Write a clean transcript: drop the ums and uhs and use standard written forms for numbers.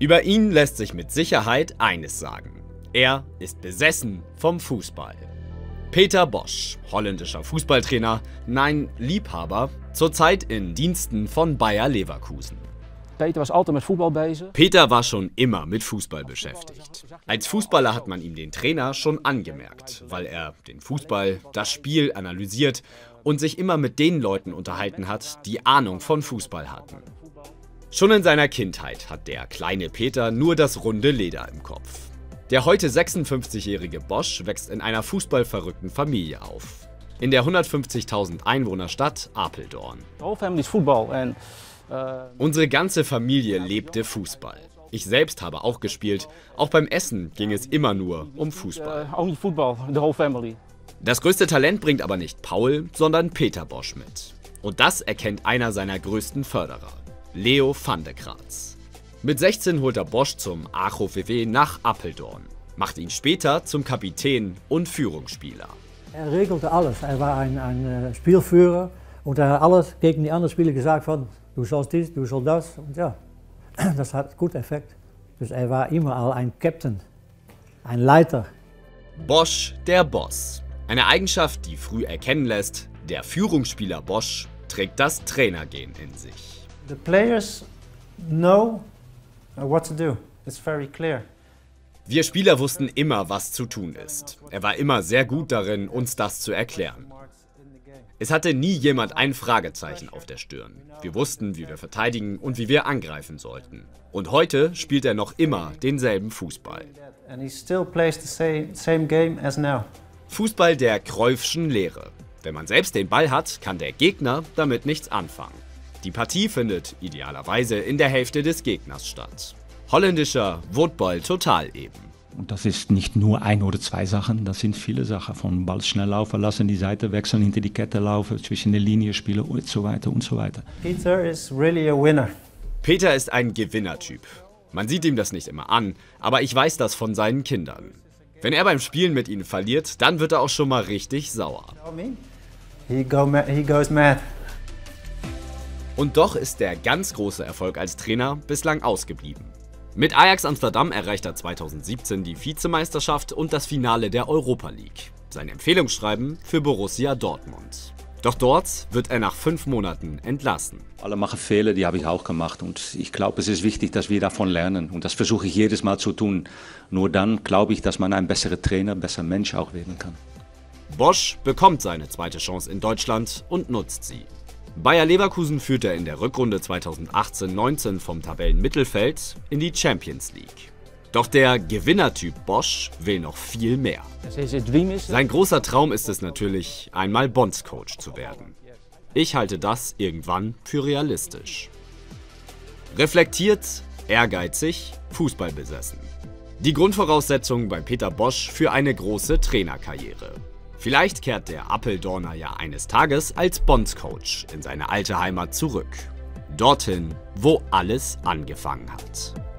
Über ihn lässt sich mit Sicherheit eines sagen: Er ist besessen vom Fußball. Peter Bosz, holländischer Fußballtrainer, nein, Liebhaber, zurzeit in Diensten von Bayer Leverkusen. Peter was altijd met voetbal bezig. Peter war schon immer mit Fußball beschäftigt. Als Fußballer hat man ihm den Trainer schon angemerkt, weil er den Fußball, das Spiel analysiert und sich immer mit den Leuten unterhalten hat, die Ahnung von Fußball hatten. Schon in seiner Kindheit hat der kleine Peter nur das runde Leder im Kopf. Der heute 56-jährige Bosz wächst in einer fußballverrückten Familie auf. In der 150.000 Einwohnerstadt Apeldoorn. De whole family is voetbal. Unsere ganze Familie lebte Fußball. Ich selbst habe auch gespielt. Auch beim Essen ging es immer nur um Fußball. Only football, the whole family. Das größte Talent bringt aber nicht Paul, sondern Peter Bosz mit. Und das erkennt einer seiner größten Förderer, Leo van de Kraats. Mit 16 holt er Bosz zum AGO VV nach Apeldoorn, macht ihn später zum Kapitän und Führungsspieler. Er regelte alles. Er war ein Spielführer und er hat alles gegen die anderen Spieler gesagt von, du sollst dies, du sollst das. Und ja, das hat gut Effekt. Dus er war immer al ein Captain, ein Leiter. Bosz, der Boss. Eine Eigenschaft, die früh erkennen lässt, der Führungsspieler Bosz trägt das Trainergen in sich. The players know what to do. It's very clear. Wir Spieler wussten immer, was zu tun ist. Er war immer sehr gut darin, uns das zu erklären. Es hatte nie jemand ein Fragezeichen auf der Stirn. Wir wussten, wie wir verteidigen und wie wir angreifen sollten. Und heute spielt er noch immer denselben Fußball. And he still plays the same game as now. Fußball der Cruyffschen Lehre. Wenn man selbst den Ball hat, kann der Gegner damit nichts anfangen. Die Partie findet idealerweise in der Hälfte des Gegners statt. Holländischer Football total eben. Und das ist nicht nur ein oder zwei Sachen, das sind viele Sachen. Von Ball schnell laufen lassen, die Seite wechseln, hinter die Kette laufen, zwischen den Linien spielen und so weiter und so weiter. Peter is really a winner. Peter ist ein Gewinnertyp. Man sieht ihm das nicht immer an, aber ich weiß das von seinen Kindern. Wenn er beim Spielen mit ihnen verliert, dann wird er auch schon mal richtig sauer. He goes mad. Und doch ist der ganz große Erfolg als Trainer bislang ausgeblieben. Mit Ajax Amsterdam erreicht er 2017 die Vizemeisterschaft und das Finale der Europa League. Sein Empfehlungsschreiben für Borussia Dortmund. Doch dort wird er nach 5 Monaten entlassen. Alle machen Fehler, die habe ich auch gemacht. Und ich glaube, es ist wichtig, dass wir davon lernen. Und das versuche ich jedes Mal zu tun. Nur dann glaube ich, dass man ein besserer Trainer, besserer Mensch auch werden kann. Bosz bekommt seine zweite Chance in Deutschland und nutzt sie. Bayer Leverkusen führt er in der Rückrunde 2018-19 vom Tabellenmittelfeld in die Champions League. Doch der Gewinnertyp Bosz will noch viel mehr. Sein großer Traum ist es natürlich, einmal Bondscoach zu werden. Ich halte das irgendwann für realistisch. Reflektiert, ehrgeizig, fußballbesessen. Die Grundvoraussetzung bei Peter Bosz für eine große Trainerkarriere. Vielleicht kehrt der Apeldoorner ja eines Tages als Bondscoach in seine alte Heimat zurück. Dorthin, wo alles angefangen hat.